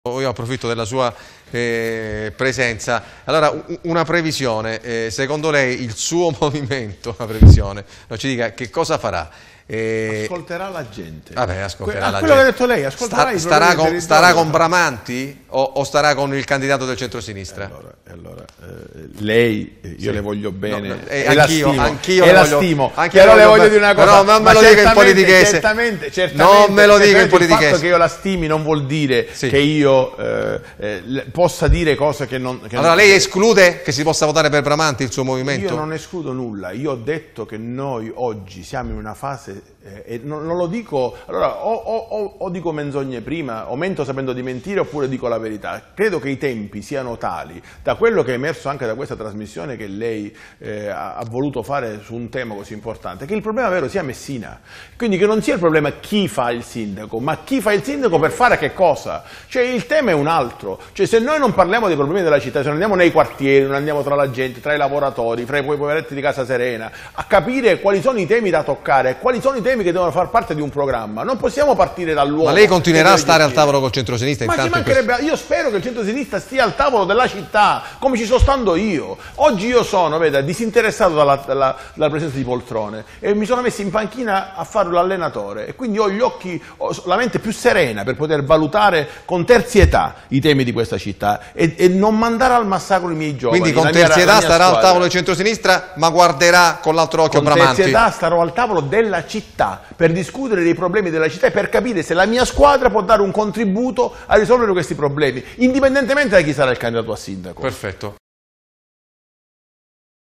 Io approfitto della sua presenza. Allora, una previsione, secondo lei il suo movimento, una previsione, non ci dica che cosa farà? Ascolterà la gente. Vabbè, ascolterà la quello gente. che ha detto lei, ascolterà starà con Bramanti o starà con il candidato del centrosinistra? Allora, lei, io le voglio bene, No, anch'io le la voglio, stimo, anch'io però le voglio bene. dire una cosa, però non me lo dica in politichese. Certamente, non me lo dica in politichese. Il politichese. fatto che io la stimi non vuol dire che io possa dire cose che non... Allora lei esclude che si possa votare per Bramanti, il suo movimento? Io non escludo nulla, io ho detto che noi oggi siamo in una fase, e non lo dico, allora o dico menzogne prima, o mento sapendo di mentire, oppure dico la verità. Credo che i tempi siano tali, da quello che è emerso anche da questa trasmissione che lei ha voluto fare su un tema così importante, che il problema vero sia Messina, quindi che non sia il problema chi fa il sindaco, ma chi fa il sindaco per fare che cosa, cioè il tema è un altro, cioè se noi non parliamo dei problemi della città, se non andiamo nei quartieri, non andiamo tra la gente, tra i lavoratori, fra i poveretti di Casa Serena, a capire quali sono i temi da toccare, quali sono i temi che devono far parte di un programma, non possiamo partire dall'uomo. Ma lei continuerà a stare al tavolo col centro-sinistra? Ma ci mancherebbe, io spero che il centro-sinistra stia al tavolo della città, come ci sto stando io. Oggi io sono, veda, disinteressato dalla presenza di poltrone e mi sono messo in panchina a fare l'allenatore e quindi ho gli occhi, la mente più serena per poter valutare con terzietà i temi di questa città e non mandare al massacro i miei giovani. Quindi con terzietà starà al tavolo del centro-sinistra, ma guarderà con l'altro occhio Bramanti. Con terzietà starò al tavolo della città per discutere dei problemi della città e per capire se la mia squadra può dare un contributo a risolvere questi problemi, indipendentemente da chi sarà il candidato a sindaco. Perfetto.